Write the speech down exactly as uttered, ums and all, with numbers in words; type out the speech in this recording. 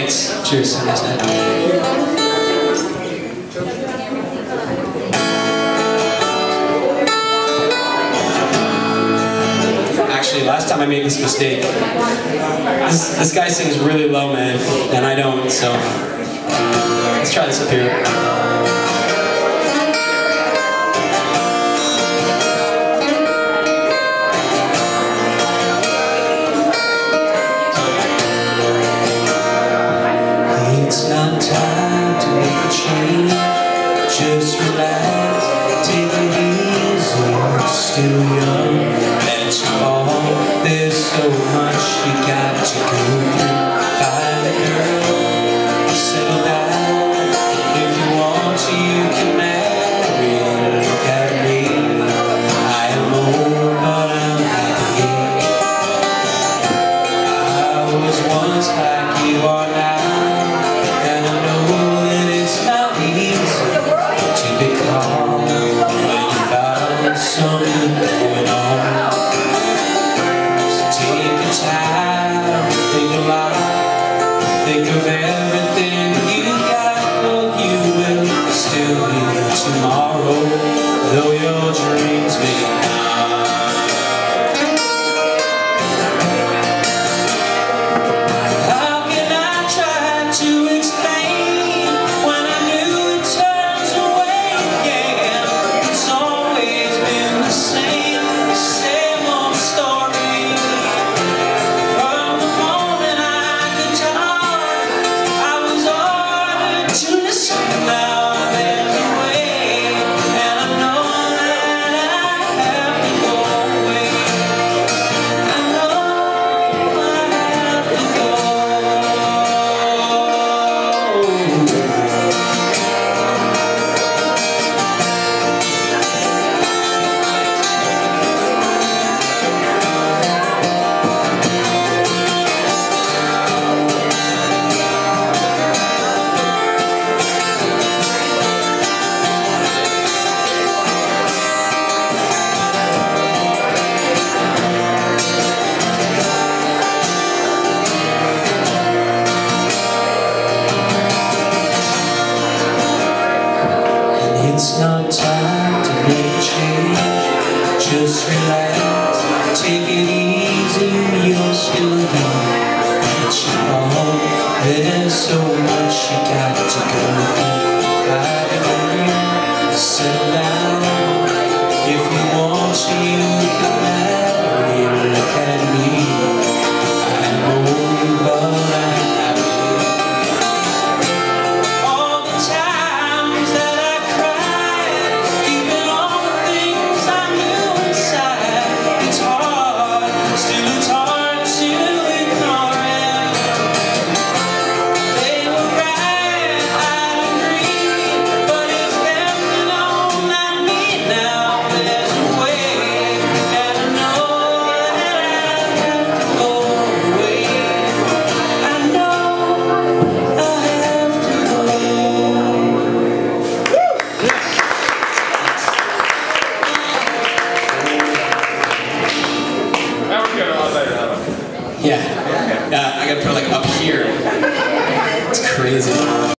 Thanks. Cheers. Have a nice night. Actually, last time I made this mistake. This, this guy sings really low, man, and I don't, so let's try this up here. It's not time to make a change. Just relax, take it easy. You're still young, let's fall. There's so much you got to go through. Find a girl, settle down. If you want to, you can marry. Look at me, I am old, but I'm happy. I was once like you are now. Something going on. So take your time, think a lot, think of everything you got. Well, you will still be here tomorrow, though your dreams may not. How can I try to explain when I knew it turns away again? It's always been the same, same old story. From the moment I could talk, I was ordered to listen. Now there's a way, and I know that I have to go away. I know I have to go. It's not time to make a change. Just relax, take it easy. You're still young, but you fall. There's so much you got to go through. I agree, settle down. If you want to, you can marry. Look at me, I'm old, but I'm happy. All the times that I Yeah, yeah, I gotta put it like up here. It's crazy.